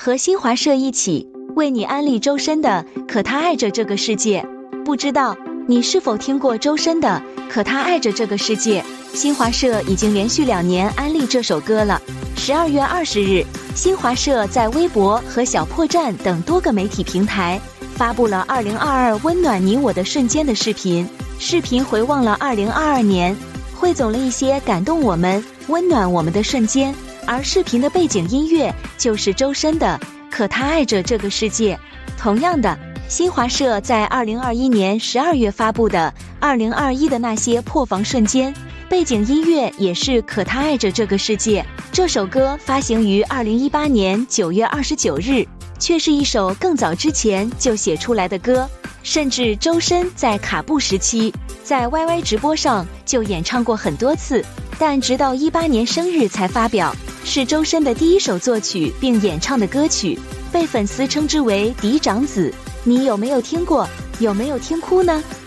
和新华社一起为你安利周深的《可他爱着这个世界》。不知道你是否听过周深的《可他爱着这个世界》？新华社已经连续2年安利这首歌了。12月20日，新华社在微博和小破站等多个媒体平台发布了2022温暖你我的瞬间的视频。视频回望了2022年，汇总了一些感动我们、温暖我们的瞬间，而视频的背景音乐就是周深的《可他爱着这个世界》。同样的，新华社在2021年12月发布的2021的那些破防瞬间，背景音乐也是《可他爱着这个世界》。这首歌发行于2018年9月29日，却是一首更早之前就写出来的歌。甚至周深在卡布时期在 YY 直播上就演唱过很多次，但直到18年生日才发表，是周深的第一首作曲并演唱的歌曲，被粉丝称之为嫡长子。你有没有听过？有没有听哭呢？